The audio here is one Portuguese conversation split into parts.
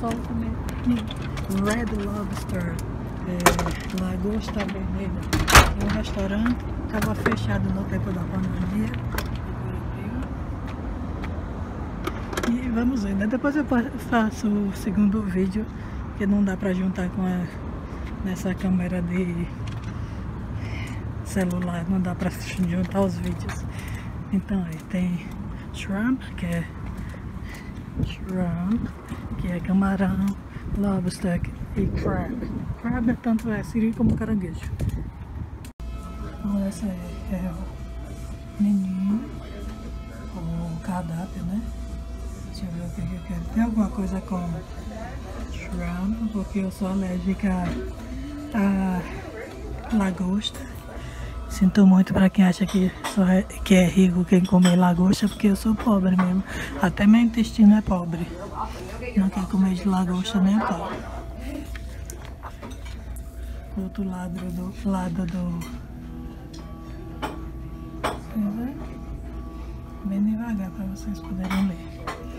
só comer Red Lobster, lagosta vermelha. É um restaurante, estava fechado no tempo da pandemia. E vamos ver, né? Depois eu faço o segundo vídeo, que não dá pra juntar com nessa câmera de celular, não dá pra juntar os vídeos. Então aí tem shrimp, que é camarão, lobster e crab. Crab tanto é siri como caranguejo. Então esse é o menu, o cardápio, né? Deixa eu ver o que eu quero. Tem alguma coisa com shrimp, porque eu sou alérgica a lagosta. Sinto muito pra quem acha que é rico quem come lagosta, porque eu sou pobre mesmo. Até meu intestino é pobre. Não quer comer de lagosta nem a pau. Outro lado bem devagar para vocês poderem ler.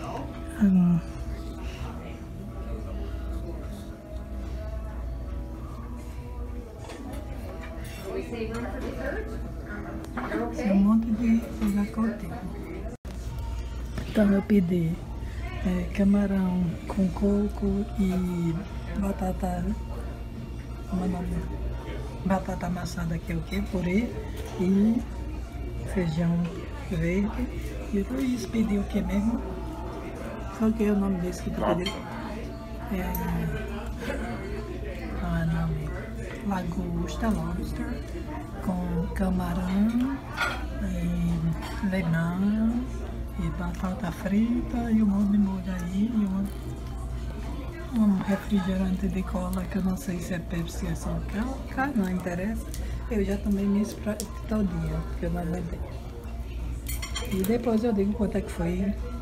Tem um monte de coisa contigo. Então eu pedi camarão com coco e batata, batata amassada, que é o que? Purê, e feijão verde. E o Luiz pediu o que mesmo? Qual que é o nome desse que tu pediu? Lagosta, lobster, com camarão, e limão, e batata frita, e um monte de molho aí, e um refrigerante de cola, que eu não sei se é Pepsi, é só Coca, não interessa. Eu já tomei minha Sprite todinha, porque eu não aguentei. E depois eu digo quanto é que foi